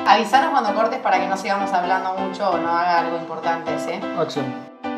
Avisanos cuando cortes para que no sigamos hablando mucho o no haga algo importante, ¿sí? Acción.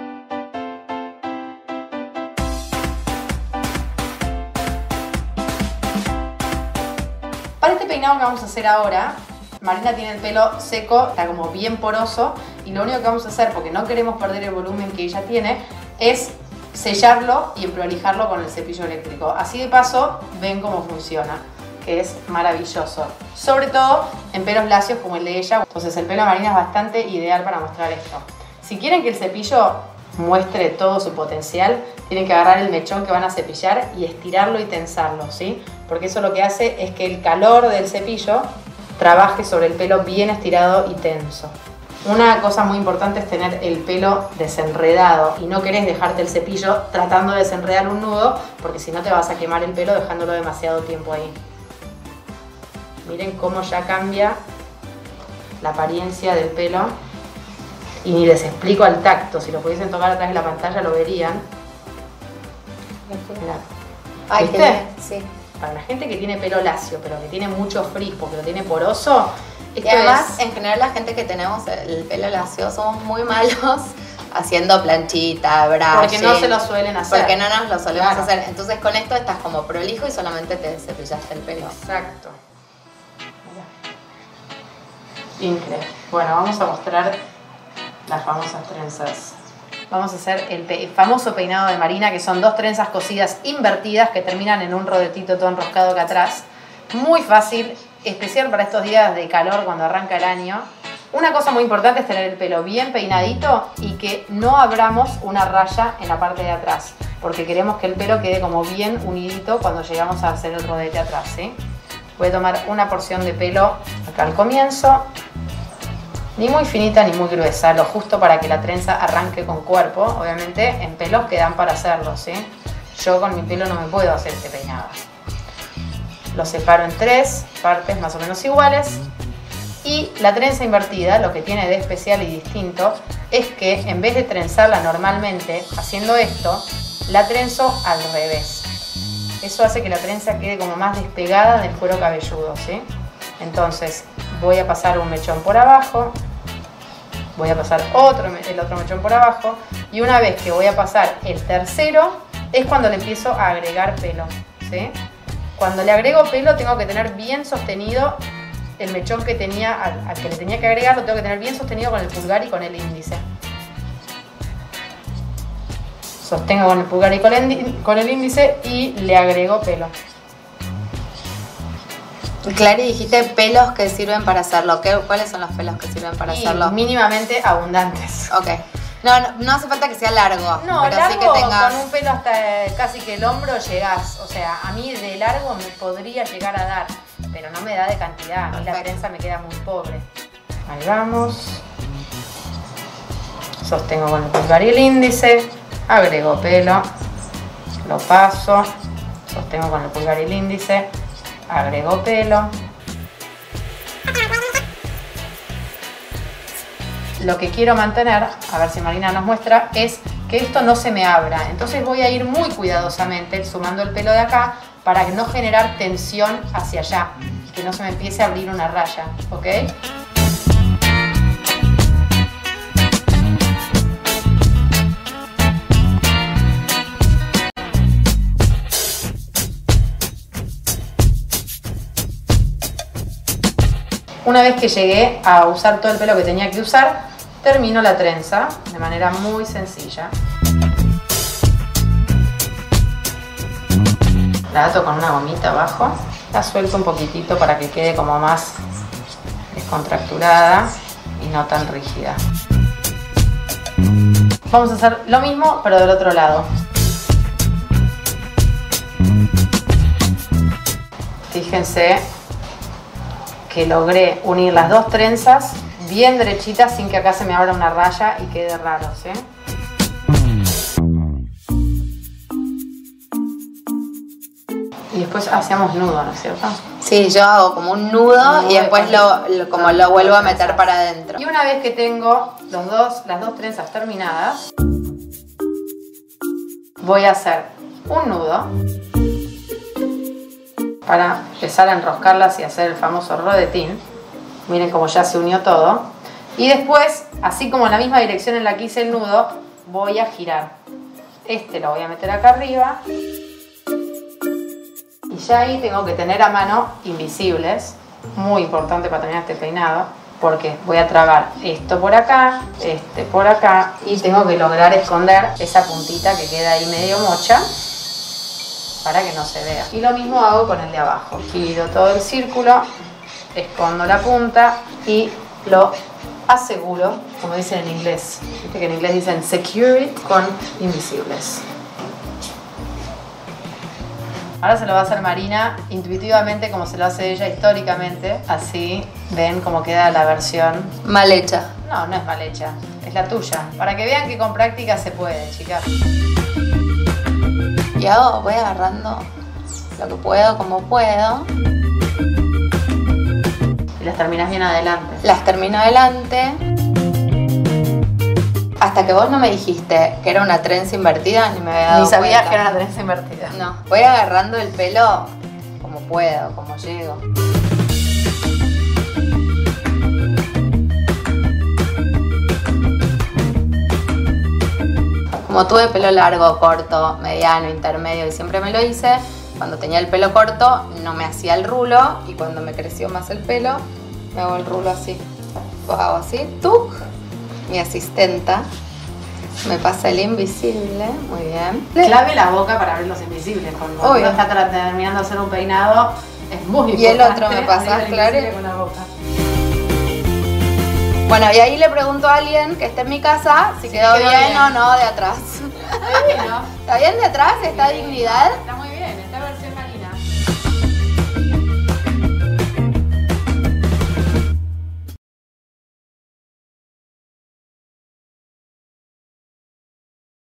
Para este peinado que vamos a hacer ahora, Marina tiene el pelo seco, está como bien poroso, y lo único que vamos a hacer, porque no queremos perder el volumen que ella tiene, es sellarlo y emprolijarlo con el cepillo eléctrico. Así de paso ven cómo funciona, que es maravilloso, sobre todo en pelos lacios como el de ella. Entonces el pelo de Marina es bastante ideal para mostrar esto. Si quieren que el cepillo muestre todo su potencial, tienen que agarrar el mechón que van a cepillar y estirarlo y tensarlo, ¿sí? Porque eso lo que hace es que el calor del cepillo trabaje sobre el pelo bien estirado y tenso. Una cosa muy importante es tener el pelo desenredado y no querés dejarte el cepillo tratando de desenredar un nudo, porque si no te vas a quemar el pelo dejándolo demasiado tiempo ahí. Miren cómo ya cambia la apariencia del pelo. Y ni les explico al tacto, si lo pudiesen tocar atrás de la pantalla lo verían. Mirá. Ay, ¿viste? qué bien, sí. Para la gente que tiene pelo lacio, pero que tiene mucho frizz porque lo tiene poroso, Y además, en general, la gente que tenemos el pelo lacio somos muy malos haciendo planchita, brushing. porque no se lo suelen hacer. Porque no nos lo solemos Claro. hacer. Entonces con esto estás como prolijo y solamente te cepillaste el pelo. Exacto. Increíble. Bueno, vamos a mostrar las famosas trenzas. Vamos a hacer el famoso peinado de Marina, que son dos trenzas cosidas invertidas que terminan en un rodetito todo enroscado acá atrás. Muy fácil, especial para estos días de calor cuando arranca el año. Una cosa muy importante es tener el pelo bien peinadito y que no abramos una raya en la parte de atrás, porque queremos que el pelo quede como bien unidito cuando llegamos a hacer el rodete atrás, ¿sí? Voy a tomar una porción de pelo acá al comienzo, ni muy finita ni muy gruesa, lo justo para que la trenza arranque con cuerpo. Obviamente en pelos que dan para hacerlo, ¿sí? Yo con mi pelo no me puedo hacer este peinado. Lo separo en tres partes más o menos iguales. Y la trenza invertida, lo que tiene de especial y distinto, es que en vez de trenzarla normalmente haciendo esto, la trenzo al revés. Eso hace que la trenza quede como más despegada del cuero cabelludo, ¿sí? Entonces voy a pasar un mechón por abajo, voy a pasar el otro mechón por abajo, y una vez que voy a pasar el tercero es cuando le empiezo a agregar pelo, ¿sí? Cuando le agrego pelo tengo que tener bien sostenido el mechón que tenía, al que le tenía que agregar, lo tengo que tener bien sostenido con el pulgar y con el índice. Sostengo con el pulgar y con el índice y le agrego pelo. Clary, dijiste pelos que sirven para hacerlo. ¿Cuáles son los pelos que sirven para hacerlo? Mínimamente abundantes. Ok. No hace falta que sea largo. No, pero largo, sí que tengas... con un pelo hasta casi que el hombro llegás. O sea, a mí de largo me podría llegar a dar, pero no me da de cantidad. A mí la trenza me queda muy pobre. Ahí vamos. Sostengo con el pulgar y el índice. Agrego pelo. Lo paso. Sostengo con el pulgar y el índice. Agrego pelo. Lo que quiero mantener, a ver si Marina nos muestra, es que esto no se me abra. Entonces voy a ir muy cuidadosamente sumando el pelo de acá para no generar tensión hacia allá, que no se me empiece a abrir una raya, ¿ok? Una vez que llegué a usar todo el pelo que tenía que usar, termino la trenza de manera muy sencilla. La ato con una gomita abajo, la suelto un poquitito para que quede como más descontracturada y no tan rígida. Vamos a hacer lo mismo pero del otro lado. Fíjense que logré unir las dos trenzas bien derechitas sin que acá se me abra una raya y quede raro, ¿sí? Y después hacíamos nudo, ¿no es cierto? Sí, yo hago como un nudo y después lo vuelvo a meter para adentro. Y una vez que tengo las dos trenzas terminadas, voy a hacer un nudo para empezar a enroscarlas y hacer el famoso rodetín. Miren cómo ya se unió todo. Y después, así como en la misma dirección en la que hice el nudo, voy a girar. Este lo voy a meter acá arriba. Y ya ahí tengo que tener a mano invisibles. Muy importante para terminar este peinado. Porque voy a trabar esto por acá, este por acá. Y tengo que lograr esconder esa puntita que queda ahí medio mocha, para que no se vea. Y lo mismo hago con el de abajo. Giro todo el círculo, escondo la punta y lo aseguro, como dicen en inglés. Viste que en inglés dicen secure it con invisibles. Ahora se lo va a hacer Marina intuitivamente como se lo hace ella históricamente. Así ven cómo queda la versión. Mal hecha. No, no es mal hecha, es la tuya. Para que vean que con práctica se puede, chicas. Y voy agarrando lo que puedo, como puedo. Y las terminas bien adelante. Las termino adelante. Hasta que vos no me dijiste que era una trenza invertida, ni me había dado Ni sabías cuenta. que era una trenza invertida. No, voy agarrando el pelo como puedo, como llego. Como tuve pelo largo, corto, mediano, intermedio y siempre me lo hice, cuando tenía el pelo corto no me hacía el rulo y cuando me creció más el pelo me hago el rulo así. Lo hago así, ¡tuc! Mi asistenta me pasa el invisible, muy bien. Clave la boca para ver los invisibles. Cuando uno está terminando de hacer un peinado, es muy importante. Y el otro me pasa, claro. Con la boca. Bueno, y ahí le pregunto a alguien que esté en mi casa si quedó bien o no de atrás. Está bien, ¿no? ¿Está bien de atrás? ¿Está dignidad? Está muy bien.